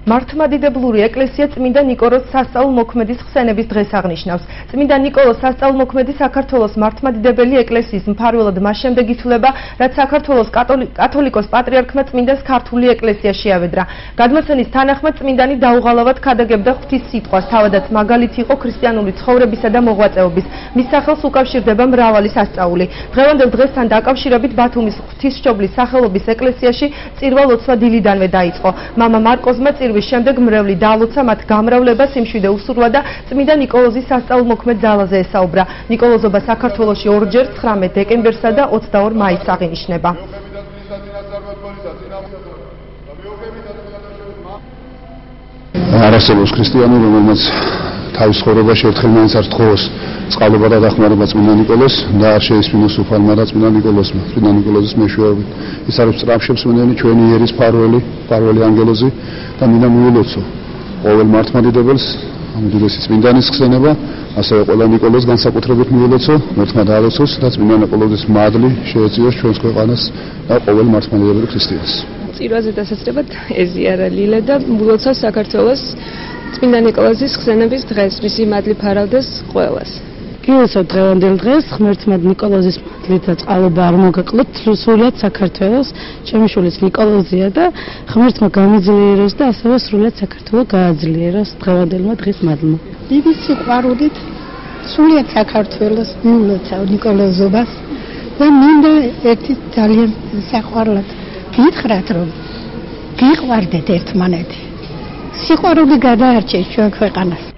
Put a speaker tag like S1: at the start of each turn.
S1: მართლმადიდებლური ეკლესია წმინდა ნიკოლოზ სასწაულმოქმედის ხსენების დღეს აღნიშნავს. წმინდა ნიკოლოზ სასწაულმოქმედი საქართველოს მართლმადიდებელი ეკლესიის მფარველად მას შემდეგ ითვლება, რაც საქართველოს კათოლიკოს პატრიარქმა წმინდას ქართული ეკლესია შეავედრა. გადმოცემის თანახმად წმინდანი დაუღალავად ქადაგებდა ღვთის სიტყვას, თავადაც მაგალითი იყო ქრისტიანული ცხოვრებისა და მოღვაწეობის. მის სახელს უკავშირდება მრავალი სასწაული. დღევანდელ დღესთან დაკავშირებით ბათუმის ღვთისმშობლის სახელობის ეკლესიაში წირვა-ლოცვა დილიდანვე დაიწყო. მამა მარკოზმა წირვის შემდეგ მრევლი დაალოცა მათ გამრავლებას, სიმშვიდე უსურვა და წმინდა ნიკოლოზის სასწაულმოქმედ ძალაზე ესაუბრა. ნიკოლოზობა საქართველოში ორჯერ 19 დეკემბერსა და 22 მაისს აღინიშნება.
S2: არასწოროს ქრისტიანი, რომელმაც თავის ცხოვრებაში ერთხელ მაინც არ თხოვოს წყალობა და დახმარება წმინდა ნიკოლოზს და არ შეისმინოს უფალმა და წმინდა ნიკოლოზმა, წმინდა ნიკოლოზის მეშვეობით. ის არის სწრაფშემსმენელი, ჩვენი იერის მფარველი ანგელოზი და მინდა მიულოცო ყოველ მართლმადიდებელს ამ უდიდესი წმინდანის ხსენება, ასევე ყველა ნიკოლოზს განსაკუთრებით მიულოცო, მართლმა დაალოცოს და წმინდა ნიკოლოზის მადლი შეეწიოს ჩვენს ქვეყანას და ყოველ მართლმადიდებელ ქრისტიანს.
S3: წირვაზე დასასწრებად ეზიარა ლილე და მულოცავს საქართველოს წმინდა ნიკოლოზის ხსენების დღეს, მისი მადლი ფარავდეს ყველას.
S4: გილოცავთ დღევანდელ დღეს ღმერთმა ნიკოლოზის მადლით და წყალობა არ მოგაკლოთ სრულად საქართველოს, ჩემი შვილიც ნიკოლოზია და ღმერთმა გამეძლიეროს და ასევე სრულად საქართველო გააძლიეროს დღევანდელმა დღის მადლმა.
S5: დიდი სიყვარულით სრულად საქართველოს მიულოცავ ნიკოლოზობას და მინდა ერთი ძალიან საყვარლად გითხრათ, რომ გიყვარდეთ ერთმანეთი. სიყვარული გადაარჩეს ჩვენ ქვეყანას.